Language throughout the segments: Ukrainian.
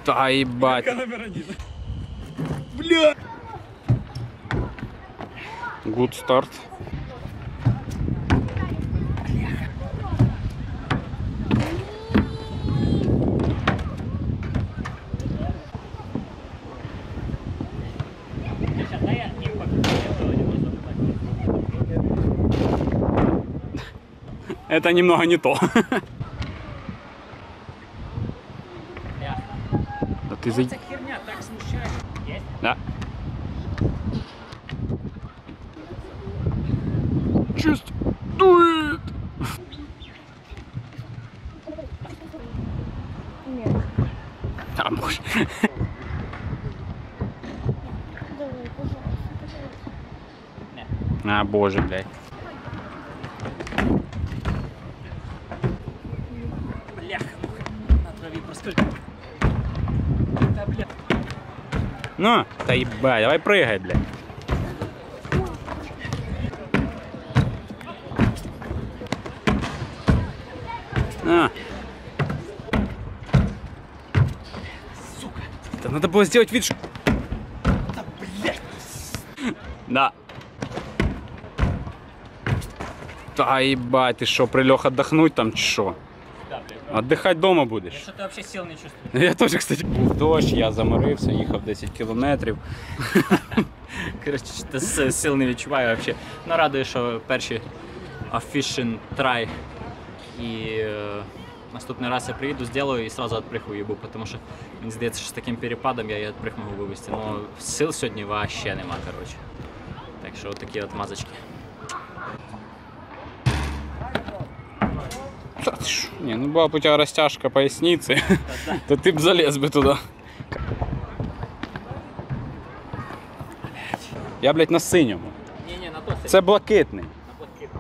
Та ебать. Бля! Good start. Это немного не то. Да ты за... Херня так смущает. Есть? Да. Just do it! Нет. А, боже. Давай, пожалуйста. А, боже, блядь. Бляха, на траве простой. Да, бля. Ну, та ебать, давай прыгай, блядь. А. Сука. Да надо было сделать вид, что... Да, блядь. Да. Да ебать, ты что, прилег отдохнуть там, что? Да, блядь. Отдыхать дома будешь? Что ты вообще сил не чувствуешь? Я теж, кстати, був дощ, я заморився, їхав 10 кілометрів. Коротше, сил не відчуваю взагалі. Ну, радує, що перші official try. І наступний раз я приїду, зроблю і одразу відприхую їбу, тому що мені здається, що з таким перепадом я відприх можу вивезти. Ну, сил сьогодні вообще нема, коротше. Так що отакі от мазочки. Не, ну була б у тебе розтяжка поясниці, то ти б залез би туди. Я, блядь, на синьому. Ні-ні, на то Це блакитний. на блакитний.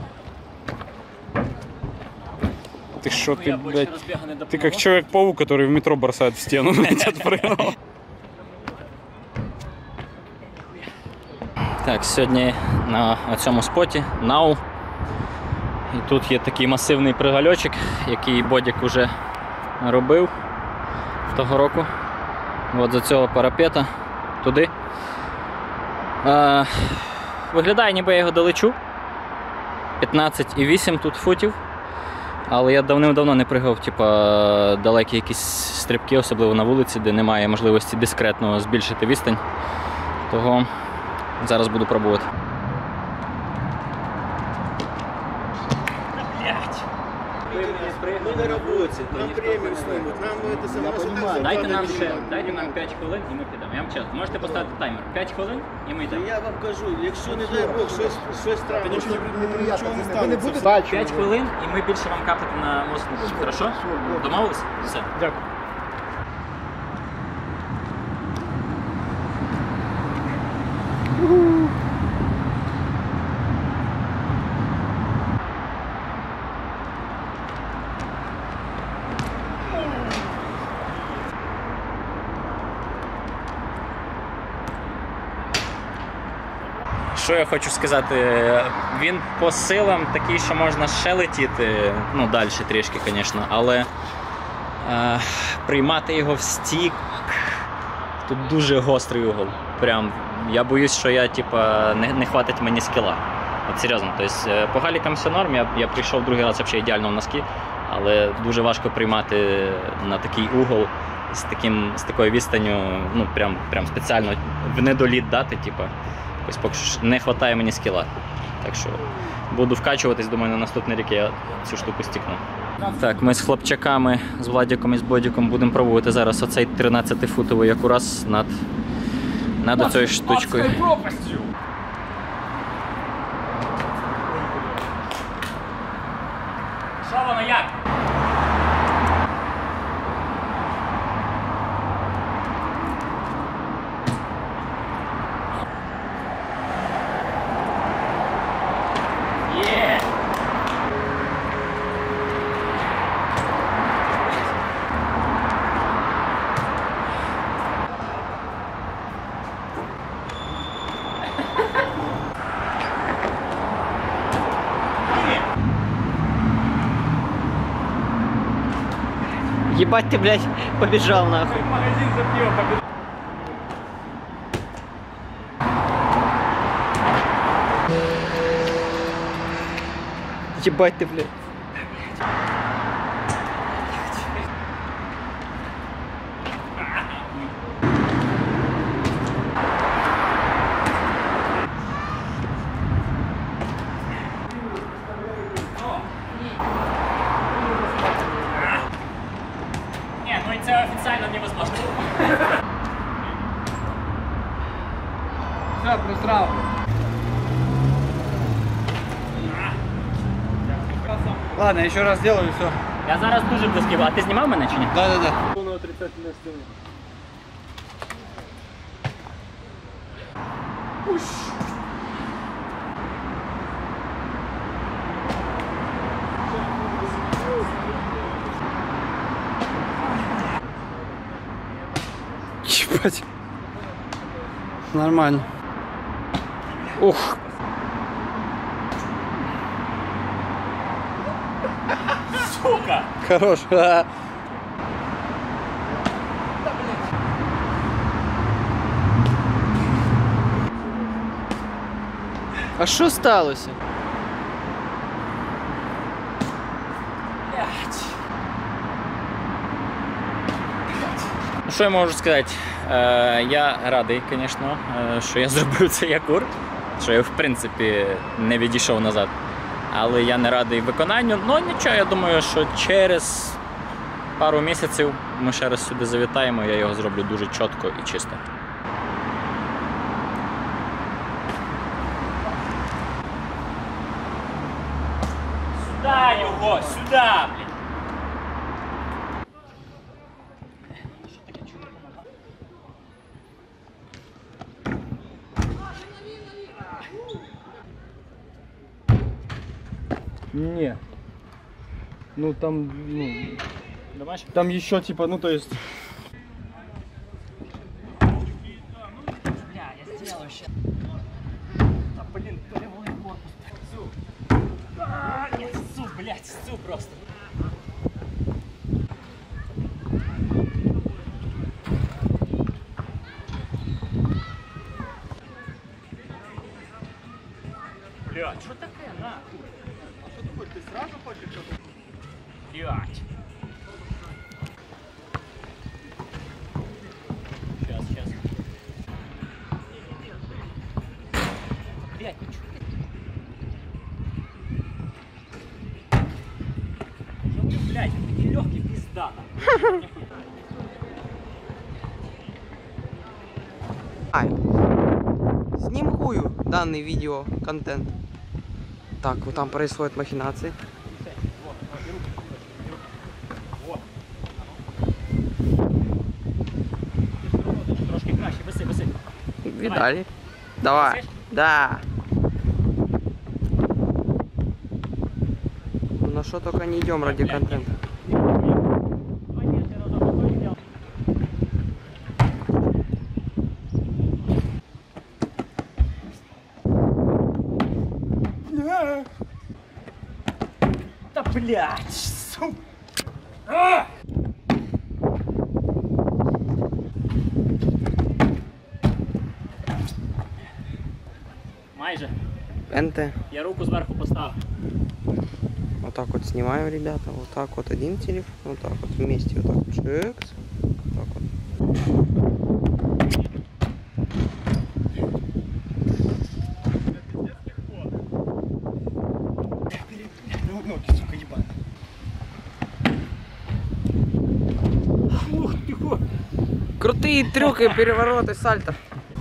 Ти що, Ну, ти, я більше блядь, розбігу не ты допомагав. как Человек-паук, который в метро бросает в стену. Отпрыгнул. Так, сьогодні на цьому споті Нау. І тут є такий масивний пригальочок, який Бодік вже робив того року. От за цього парапета туди. Виглядає, ніби я його долечу. 15,8 тут футів. Але я давним-давно не пригав далекі якісь стрибки, особливо на вулиці, де немає можливості дискретно збільшити відстань. Того зараз буду пробувати. Мы на работе, нам премию снимут, нам это само Дайте нам 5 хвилин і ми підемо. Я вам чесно, можете поставити таймер. 5 хвилин і ми йдемо. Я вам кажу, якщо не дай Бог, щось трапиться, нічого не станеться. 5 хвилин і ми більше вам капати на мозок не будемо. Хорошо? Домовились? Все. Дякую. Що я хочу сказати, він по силам такий, що можна ще летіти, ну далі трішки, звісно, але приймати його в стік, тут дуже гострий угол. Прям, я боюсь, що я не хватить мені скіла. От серйозно, тобто по галікам все норм, я прийшов другий раз взагалі ідеально в носки, але дуже важко приймати на такий угол з такою відстанню, ну прям спеціально в недоліт дати, ось поки що не вистачає мені скіла. Так що буду вкачуватись, думаю, на наступний рік я цю штуку стікну. Так, ми з хлопчаками, з Владіком і з Бодіком будемо пробувати зараз оцей 13-футовий якурас над оцею штучкою. Що воно як? Ебать ты, блядь, побежал нахуй. Магазин за пиво побежал. Ебать ты, блядь. Не, ну это официально невозможно. Все, просрал. Ладно, еще раз сделаю и все. Я зараз дуже близький. А ти знімав мене чи ні? Да. Ебать. Нормально. Ух. Сука! Хорош. А що сталося? Що я можу сказати? Я радий, звісно, що я зробив цей якур, що я в принципі не відійшов назад. Але я не радий виконанню. Ну нічого, я думаю, що через пару місяців ми ще раз сюди завітаємо, я його зроблю дуже чітко і чисто. Сюда його, сюда, блін! Не. Ну там, ну, Думаєш? там еще типа, ну то есть... Бля, я сделаю щас. Да, блин, полевой корпус. Су. Нет, су, блядь, су просто. Блядь, что такое, нахуй? А что ты хочешь? Ты сразу хочешь что-то? Блядь. Сейчас. Блядь, ну чё ты? Я говорю, блядь, это не легкий пизда. С ним хую данный видеоконтент. Так, вот там происходят махинации. Трошки краще, виси. Видали? Давай. Да. Ну, на что только не идем ради контента. Да блядь, сука. Майже. НТ. Я руку зверху поставив. Вот так вот снимаем, ребята. Вот так вот один телефон. Вот так вот вместе. Вот так. Чекс. Вот так вот. Ноги, сука, ебаные. Ух, тихо. Крутые трюки, перевороты, сальто.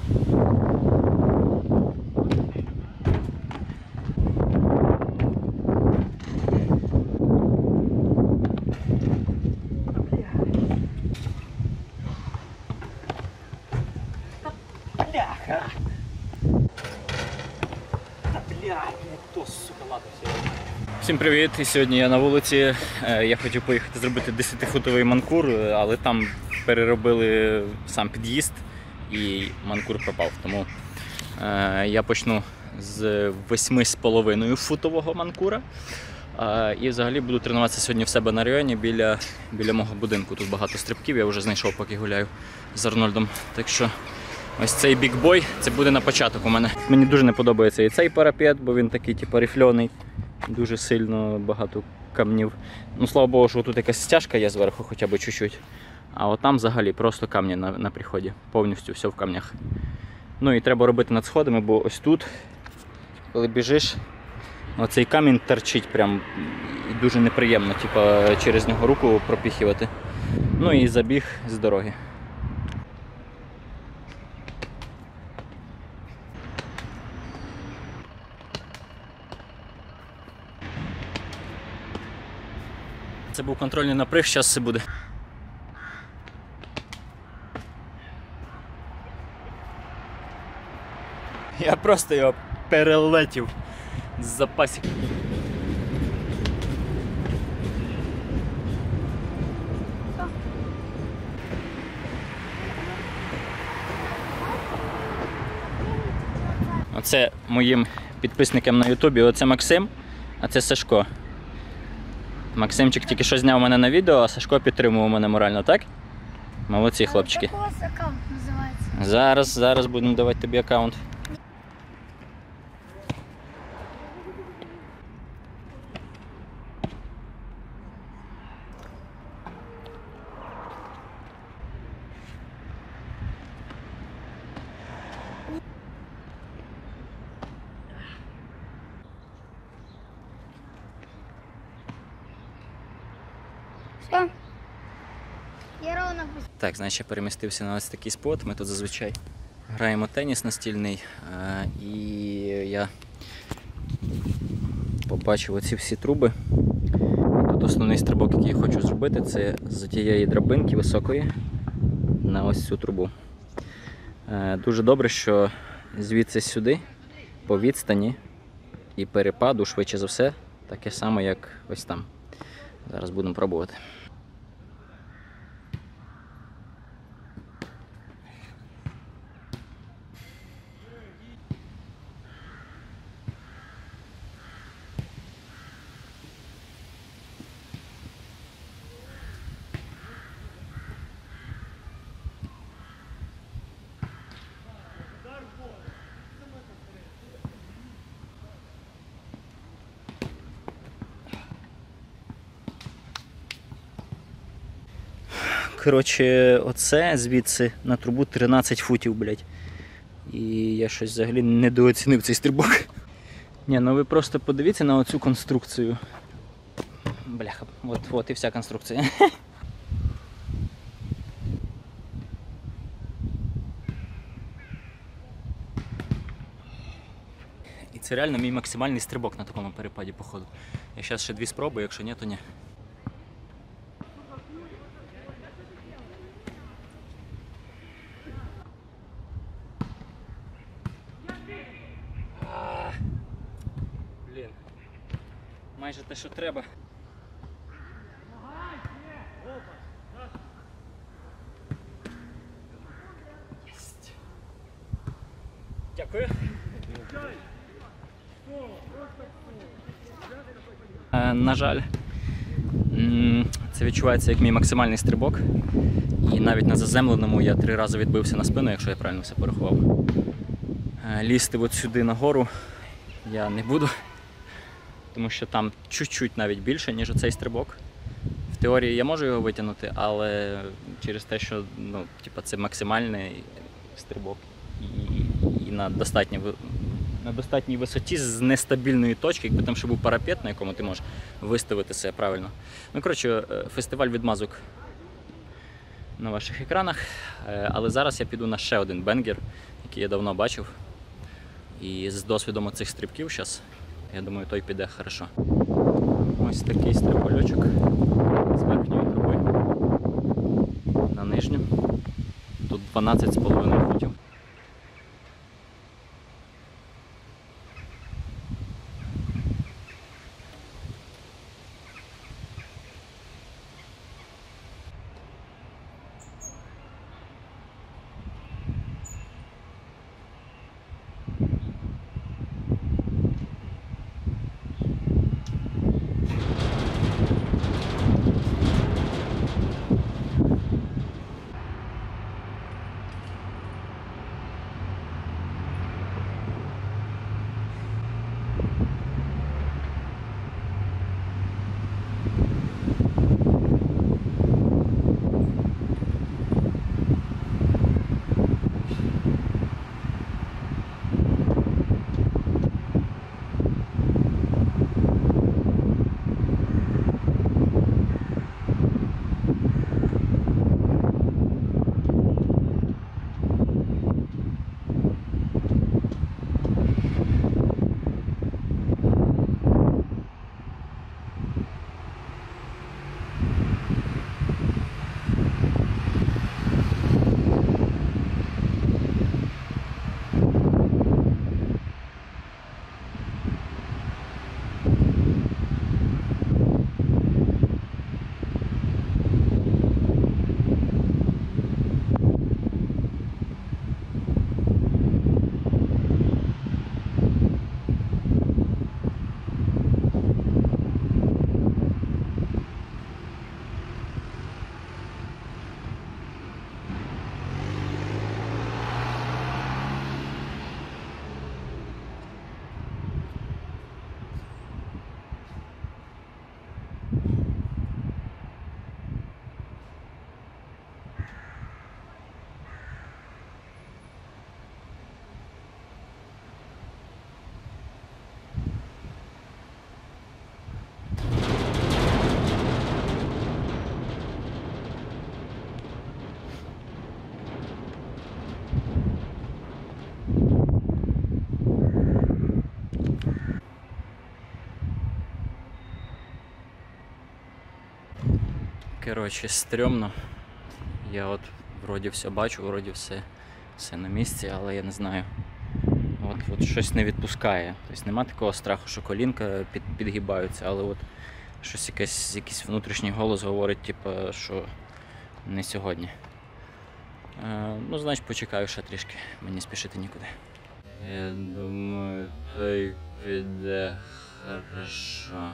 Бляха. Да блядь, не то, сука, ладно, все. Всім привіт! І сьогодні я на вулиці. Я хотів поїхати зробити 10-футовий манкур, але там переробили сам під'їзд і манкур пропав. Тому я почну з 8,5 футового манкура. І взагалі буду тренуватися сьогодні в себе на районі біля мого будинку. Тут багато стрибків, я вже знайшов, поки гуляю з Арнольдом. Так що ось цей бікбой, це буде на початок у мене. Мені дуже не подобається і цей парапет, бо він такий типу рифльоний, дуже сильно багато камнів. Ну, слава Богу, що тут якась стяжка є зверху, хоча б чуть-чуть. А от там взагалі просто камні на приході, повністю все в камнях. Ну і треба робити над сходами, бо ось тут, коли біжиш, оцей камінь торчить прям і дуже неприємно, типу, через нього руку пропіхувати. Ну і забіг з дороги. Це був контрольний наприг, зараз все буде. Я просто його перелетів з запасів. Оце моїм підписникам на Ютубі. Оце Максим, а це Сашко. Максимчик тільки що зняв мене на відео, а Сашко підтримував мене морально, так? Молодці, хлопчики. Як у вас аккаунт називається? Зараз будемо давати тобі аккаунт. Все. Я ровно пустив. Так, значить, я перемістився на ось такий спот. Ми тут зазвичай граємо теніс настільний. І я побачив оці всі труби. Тут основний стрибок, який я хочу зробити, це з тієї драбинки високої на ось цю трубу. Дуже добре, що звідси сюди, по відстані і перепаду, швидше за все, таке саме, як ось там. Зараз будемо пробувати. Коротше, оце звідси на трубу 13 футів, блядь. І я щось взагалі недооцінив цей стрибок. Ні, ну ви просто подивіться на оцю конструкцію. Бляха, от і вся конструкція. І це реально мій максимальний стрибок на такому перепаді, походу. Я зараз ще 2 спробую, якщо ні, то ні. Блін, майже те, що треба. Єсть. Дякую. На жаль, це відчувається як мій максимальний стрибок. І навіть на заземленому я 3 рази відбився на спину, якщо я правильно все порахував. Лізти от сюди нагору я не буду, тому що там чуть-чуть навіть більше, ніж оцей стрибок. В теорії я можу його витягнути, але через те, що ну, типу, це максимальний стрибок і на достатній висоті з нестабільної точки, якби там ще був парапет, на якому ти можеш виставити себе правильно. Ну, коротше, фестиваль відмазок на ваших екранах, але зараз я піду на ще один бенгер, який я давно бачив. І з досвідом оцих стрибків зараз, я думаю, той піде хорошо. Ось такий стрибольочок з верхньої труби на нижню. Тут 12,5 футів. Коротше, стрьомно. Я от вроді все бачу, вроді все на місці, але я не знаю. От щось не відпускає. Тобто нема такого страху, що колінка підгибаються, але от щось якийсь внутрішній голос говорить, типу, що не сьогодні. Ну, значить, почекаю ще трішки, мені спішити нікуди. Я думаю, той піде хорошо.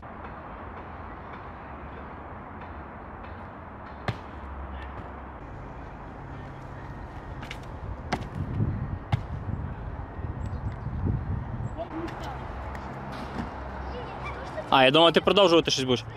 А, я думав, ти продовжувати щось будеш.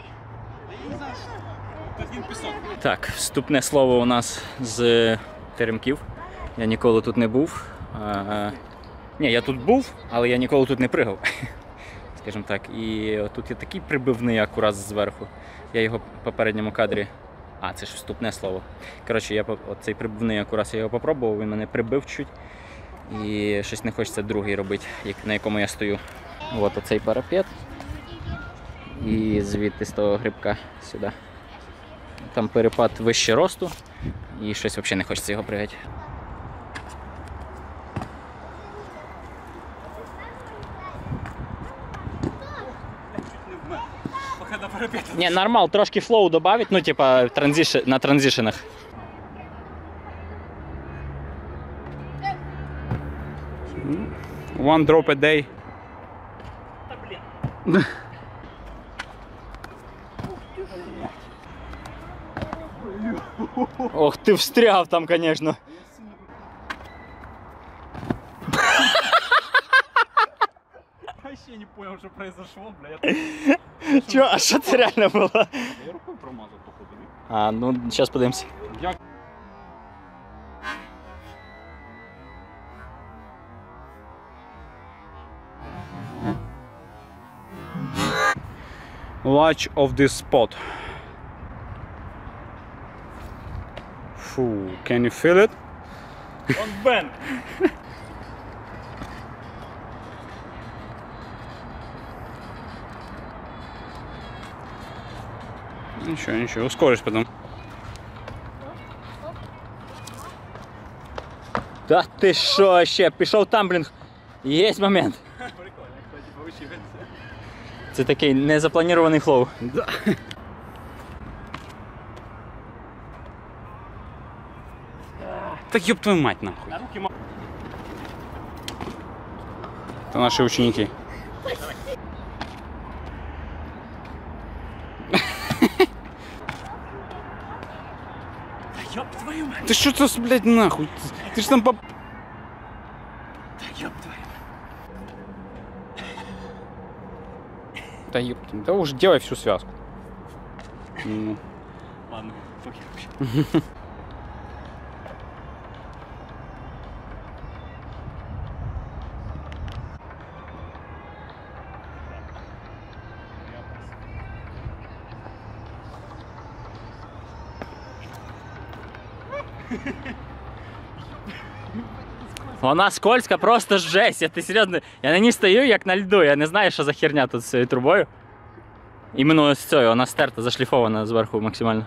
Так, вступне слово у нас з Теремків. Я ніколи тут не був. Ні, я тут був, але я ніколи тут не пригав. Скажімо так. І тут є такий прибивний акурат зверху. Я його в попередньому кадрі... А, це ж вступне слово. Коротше, цей прибивний акурат, я його попробував, він мене прибив чуть. І щось не хочеться другий робити, на якому я стою. От оцей парапет. І звідти з того грибка сюди. Там перепад вище росту і щось взагалі не хочеться його пригати. Ні, нормал, трошки флоу добавить, ну типа на транзишенах. One drop a day. Ох, ти встряв там, конечно. Вообще не понял, что произошло, бля. Чо, а що це реально було? Я рукою промазав, походу. А, ну, зараз подивимося. Watch of this spot. Фу, can you feel it? Он бен. Ничего, ускоришь потом. Та ти що ще? Пішов тамблінг. Є момент. Це такий незапланований флоу. Да. Так ёб твою мать нахуй. На руки Это наши ученики. Ёб твою мать. Ты что-то, блядь, нахуй? Ты ж там поп... Ёб твою. Да ёб, да уж делай всю связку. Ну. Ладно, похер. Вона скользка, просто жесть. Я, ти серйозно, я на ній стою, як на льду. Я не знаю, що за херня тут з цією трубою. Іменно ось цією, вона стерта, зашліфована зверху максимально.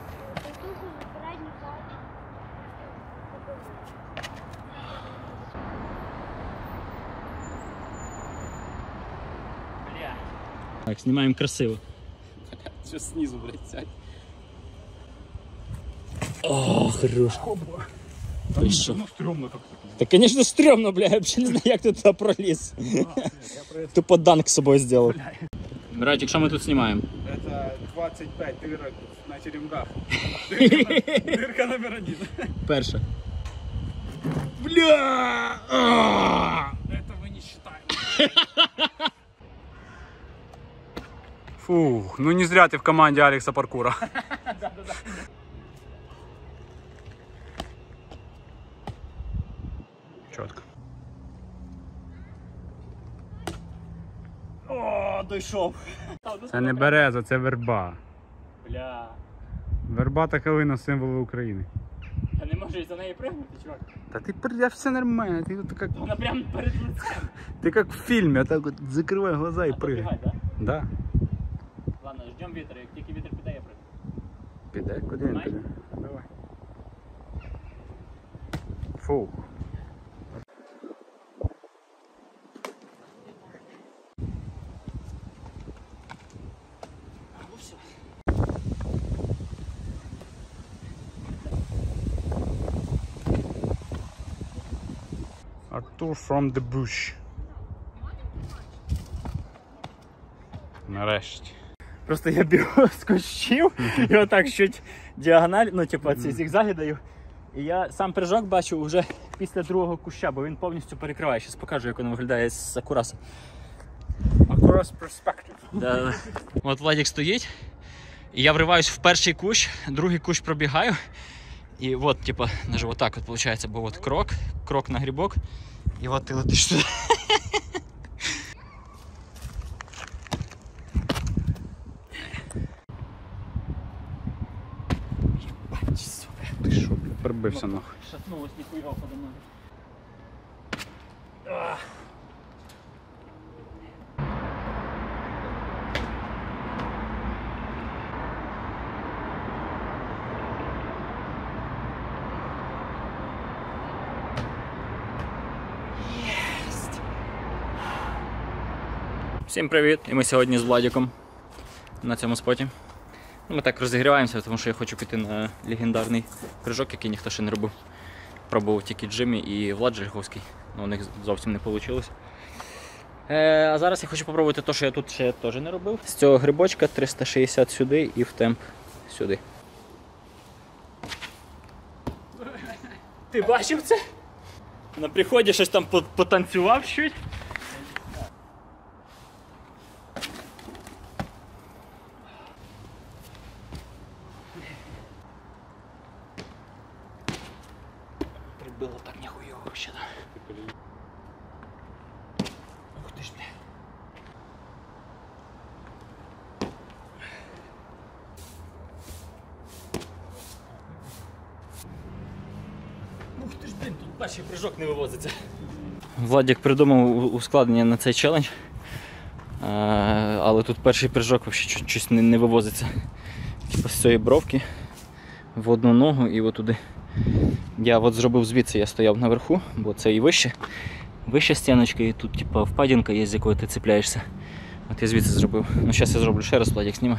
Так, знімаємо красиво. Що снизу, блядь, сядь. О, хорош. Ти що? Ну, стрёмно как-то. Та, звісно, стрьомно, бля, я взагалі не знаю, як ти туди проліз. Тупо данк з собою зробив. Братик, що ми тут знімаємо? Это 25 дырок на теремгах. Дырка номер 1. Перша. Бля! Этого не считаем. Фух, ну не зря ты в команде Алекса Паркура. Четко. О, дійшов. Це не береза, це верба. Бля. Верба та калина символи України. Я не можу за неї пригнути, чувак. Та ти все нормально, ти тут как... Вона прямо перед лицем. Ты как в фильме, а так вот закрывай глаза и прыгай. Побігай, да? Да. Ладно, ждем вітер. Як тільки вітер піде, я пригну. Піде? Куди він піде? Давай. Фух. Артур from the bush. Нарешті. Просто я бігу з кущів і отак чуть діагональ, ну типу ці зігзаги даю. І я сам прыжок бачу вже після другого куща, бо він повністю перекриває. Зараз покажу, як він виглядає з акураса. Across perspective. Да. От Владик стоїть, і я вриваюсь в перший кущ, другий кущ пробігаю. І от, типу, навіть отак от виходить, бо от крок на грибок, і от ти летиш туди. Ти що, прибився нахуй. Шатнулось ніхуя подо мною. Всім привіт! І ми сьогодні з Владиком на цьому споті. Ми так розігріваємося, тому що я хочу піти на легендарний прыжок, який ніхто ще не робив. Пробував тільки Джиммі і Влад Жильговський, але у них зовсім не вийшло. А зараз я хочу спробувати те, що я тут ще теж не робив. З цього грибочка 360 сюди і в темп сюди. Ти бачив це? На приході щось там потанцював чуть. Прибило так ніхуйово вообще, да? Ух ти ж, бля. Ух ти ж, блін, тут перший прыжок не вивозиться. Владик придумав ускладнення на цей челендж. Але тут перший прыжок взагалі щось не вивозиться. Типу з цієї бровки в одну ногу і отуди. Я от зробив звідси, я стояв наверху, бо це і вища стіночка, і тут типу, впадінка є, з якою ти цепляєшся. От я звідси зробив. Ну зараз я зроблю ще раз, Владик зніме.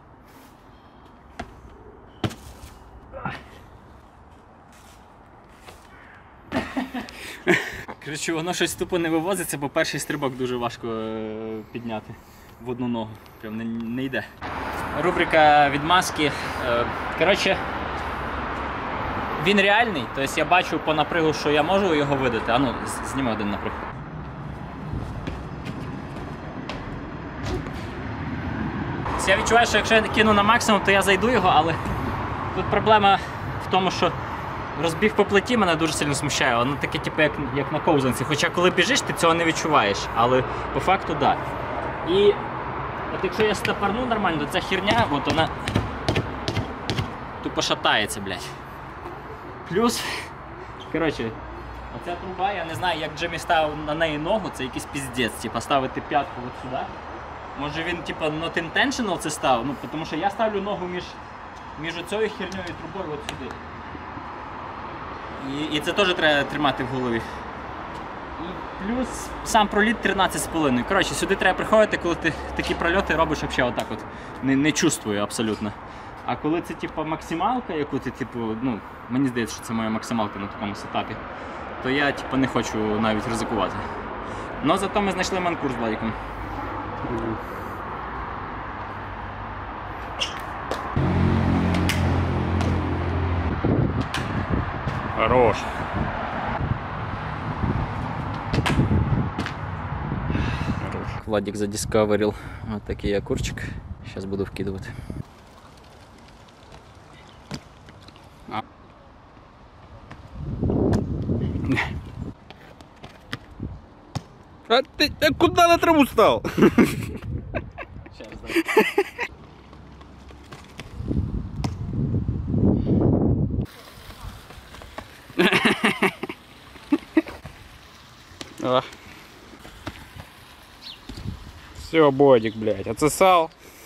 Коротше, воно щось тупо не вивозиться, бо перший стрибок дуже важко підняти в одну ногу. Прям не йде. Рубрика відмазки. Коротше, він реальний, тобто я бачу по напрягу, що я можу його видати. А ну, зніми один напряг. я відчуваю, що якщо я кину на максимум, то я зайду його, але тут проблема в тому, що розбіг по плиті мене дуже сильно смущає. Воно таке, типу, як на ковзанці. Хоча коли біжиш, ти цього не відчуваєш. Але по факту, так. Да. І от якщо я стопорну нормально, то ця херня, от вона тупо шатається, блядь. Плюс, коротше, оця труба, я не знаю, як Джиммі ставив на неї ногу, це якийсь піздець. Типа ставити п'ятку от сюди. Може він, типа, not intentional це ставив, ну, тому що я ставлю ногу між оцею херньою і трубою от сюди. І це теж треба тримати в голові. І плюс сам проліт 13,5. Коротше, сюди треба приходити, коли ти такі прольоти робиш взагалі отак от. Не чувствую абсолютно. А коли це типу максималка, яку ти, типу, ну, мені здається, що це моя максималка на такому сетапі, то я типу не хочу навіть ризикувати. Но зато ми знайшли манкур з Владиком. Хорош. Владик задискаверил вот такий окурчик. Сейчас буду вкидывать. А ты куда на траву стал? Сейчас, да. Все, Бодик, блядь, отсосал.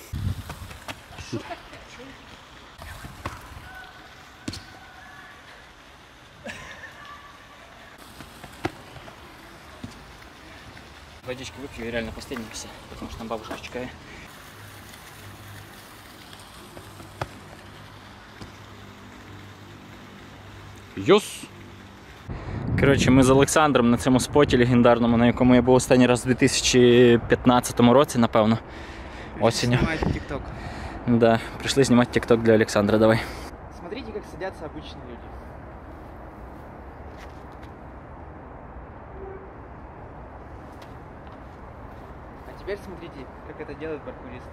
Водички выпью и реально последний все, потому что там бабушка чекает. Йос. Коротше, ми з Олександром на цьому споті легендарному, на якому я був останній раз у 2015 році, напевно. Осінню. Снимайте тикток. Да, прийшли знімати тікток для Олександра, давай. Смотрите, как садятся обычные люди. А теперь смотрите, как это делают паркуристы.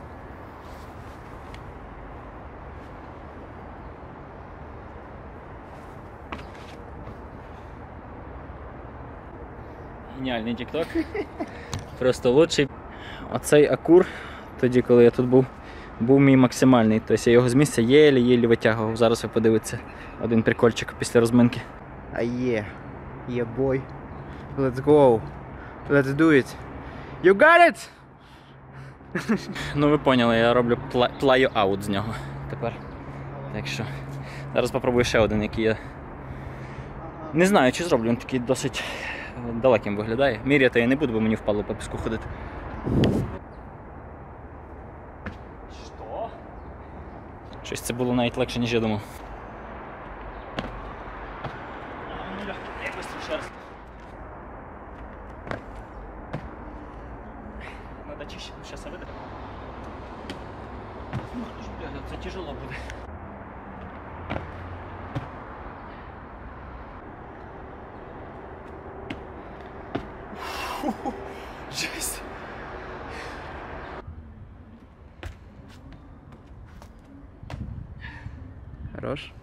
Геніальний тікток. Просто лучший. Оцей акур, тоді, коли я тут був мій максимальний. Тобто я його з місця єлі-єлі витягував. Зараз ви подивитеся один прикольчик після розминки. Boy. Let's go. Let's do it. You got it! Ну ви поняли, я роблю плаю-аут з нього тепер. Так що, зараз попробую ще один, який я не знаю, чи зроблю, він такий досить далеким виглядає. Міряти я не буду, бо мені впало по піску ходити. Що? Щось це було навіть легше, ніж я думав. Я быстро ще раз. Надо чище, зараз я видати. Ну, це тяжело буде. Жесть. Хорош.